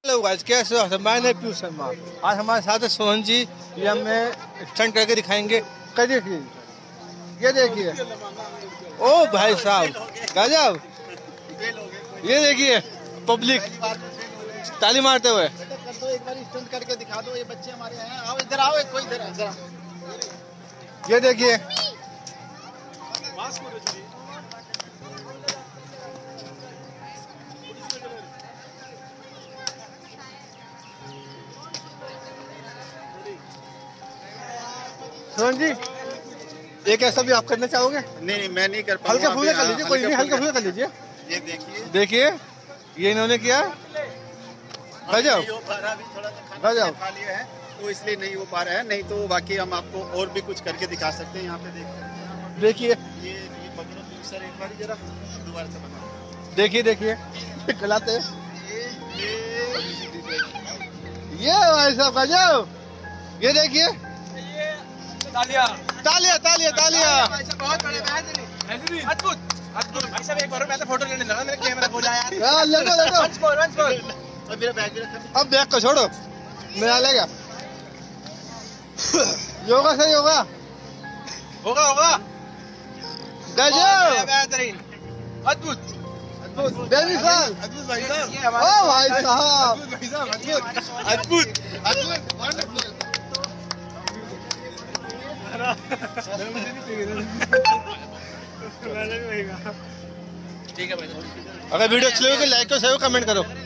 Hello guys, कैसे हो? मैं नहीं पीयूष शर्मा। आज हमारे साथ है सोहन जी। ये हमें स्टंट करके दिखाएंगे। देखिए, ये देखिए, ओ भाई साहब गजब। ये देखिए पब्लिक ताली मारते हुए। कर दो एक बार स्टंट करके दिखा दो। ये बच्चे हमारे हैं, आओ इधर आओ, कोई इधर। ये देखिए, सोहन जी एक ऐसा भी आप करना चाहोगे? नहीं मैं नहीं कर पाऊंगा। हल्का फुल्का कर लीजिए, कोई नहीं, हल्का फुल्का कर लीजिए। ये देखिए देखिए ये इन्होंने किया, गजब गजब। खा लिया है तो इसलिए नहीं हो पा रहा है, नहीं तो बाकी हम आपको और भी कुछ करके दिखा सकते हैं। यहाँ पे देखिए, ये पकड़ो सर, एक बार जरा दोबारा से बना। देखिए गलाते ये भाई साहब गजब। ये देखिए, तालियां तालियां तालियां तालियां। बहुत बड़े अद्भुत अद्भुत भाई साहब। एक बार मैं तो फोटो लेने लगा, मेरा कैमरा खो जाया। मेरा बैग भी रखा। अब बैग को छोड़ो, मेरा लेगा। योगा सही होगा, होगा गजब बेहतरीन अद्भुत अद्भुत बेमिसाल। अद्भुत भाई साहब। ओ भाई साहब अद्भुत भाई साहब, अद्भुत अद्भुत वंडरफुल। ठीक है भाई। अगर वीडियो अच्छी लगे तो लाइक और शेयर कमेंट करो।